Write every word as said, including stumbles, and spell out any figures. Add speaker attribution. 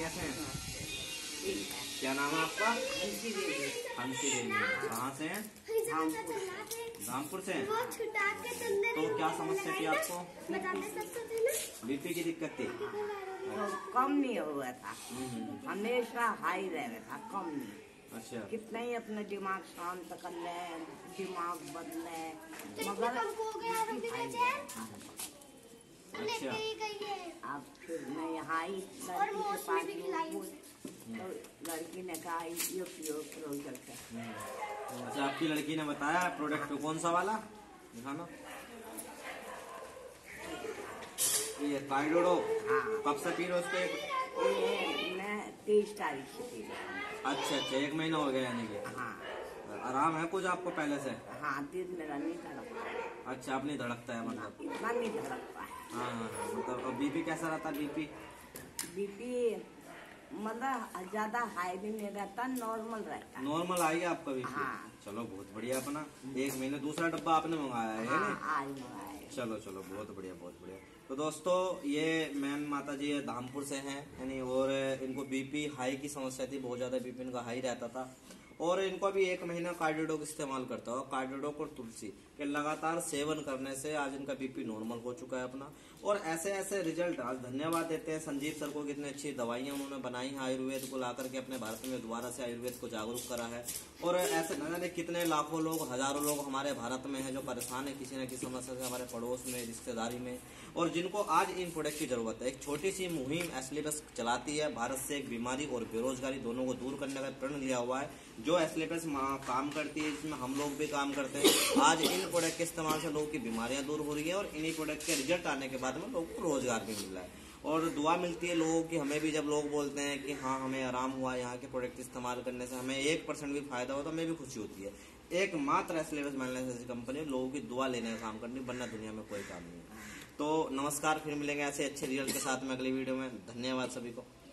Speaker 1: कैसे हैं? क्या नाम है आपका?
Speaker 2: हंसी देवी।
Speaker 1: हंसी देवी। कहाँ से हैं? धामपुर से हैं। तो क्या समस्या थी आपको? बीपी की दिक्कत थी?
Speaker 2: तो कम नहीं हुआ था, हमेशा हाई रह रहा था, कम नहीं।
Speaker 1: अच्छा।
Speaker 2: कितना ही अपना दिमाग शांत कर ले, दिमाग बदले, मगर
Speaker 1: अच्छा।
Speaker 2: अब फिर मैं यहाँ आई लड़की के पास गई, तो लड़की ने कहा ये पियो प्रोडक्ट है।
Speaker 1: अच्छा, आपकी लड़की ने बताया प्रोडक्ट कौन सा वाला दिखाना? ये कार्डोडो।
Speaker 2: हाँ।
Speaker 1: कब से पी रहे हो उसको?
Speaker 2: ये मैं तेईस तारीख से पी रही हूँ।
Speaker 1: अच्छा अच्छा, एक महीना हो गया यानी कि।
Speaker 2: हाँ।
Speaker 1: आराम है कुछ आपको पहले से?
Speaker 2: हाँ, दिल मेरा नहीं धड़कता है।
Speaker 1: अच्छा, आप नहीं धड़कता है मतलब?
Speaker 2: इतना नहीं धड़कता है।
Speaker 1: हाँ हाँ हाँ, मतलब बीपी कैसा रहता है? बीपी
Speaker 2: बीपी मतलब ज्यादा हाई भी नहीं रहता, नॉर्मल रहता है।
Speaker 1: नॉर्मल आई है आपका बीपी?
Speaker 2: हाँ।
Speaker 1: चलो बहुत बढ़िया। अपना एक महीने दूसरा डब्बा आपने मंगाया है?
Speaker 2: हाँ, आज मंगाया।
Speaker 1: चलो चलो, बहुत बढ़िया बहुत बढ़िया। तो दोस्तों, ये मैम माता जी धामपुर से हैं यानी, और इनको बीपी हाई की समस्या थी, बहुत ज्यादा बीपी इनका हाई रहता था, और इनको अभी एक महीना कार्डियोडोक इस्तेमाल करता हो। कार्डियोडोक और तुलसी के लगातार सेवन करने से आज इनका बीपी नॉर्मल हो चुका है अपना, और ऐसे ऐसे रिजल्ट। आज धन्यवाद देते हैं संजीव सर को, कितनी अच्छी दवाइयां उन्होंने बनाई हैं, आयुर्वेद को ला करके अपने भारत में दोबारा से आयुर्वेद को जागरूक करा है। और ऐसे न जाने कितने लाखों लोग, हजारों लोग हमारे भारत में हैं जो परेशान है किसी न किसी समस्या से, हमारे पड़ोस में, रिश्तेदारी में, और जिनको आज इन प्रोडक्ट की जरूरत है। एक छोटी सी मुहिम एस्क्लेपियस चलाती है, भारत से एक बीमारी और बेरोजगारी दोनों को दूर करने का प्रण लिया हुआ है, जो एस्क्लेपियस काम करती है, जिसमें हम लोग भी काम करते हैं। आज इन प्रोडक्ट के इस्तेमाल से लोगों की बीमारियां दूर हो रही है, और इन्हीं प्रोडक्ट के रिजल्ट आने के बाद में लोगों को रोजगार भी मिल रहा है, और दुआ मिलती है लोगों की। हमें भी जब लोग बोलते हैं कि हाँ हमें आराम हुआ यहाँ के प्रोडक्ट इस्तेमाल करने से, हमें एक परसेंट भी फायदा हो, तो हमें भी खुशी होती है। एक मात्र एस्क्लेपियस वेलनेस कंपनी लोगों की दुआ लेने का काम करनी, वरना दुनिया में कोई काम नहीं है। तो नमस्कार, फिर मिलेंगे ऐसे अच्छे रिजल्ट के साथ में अगली वीडियो में। धन्यवाद सभी को।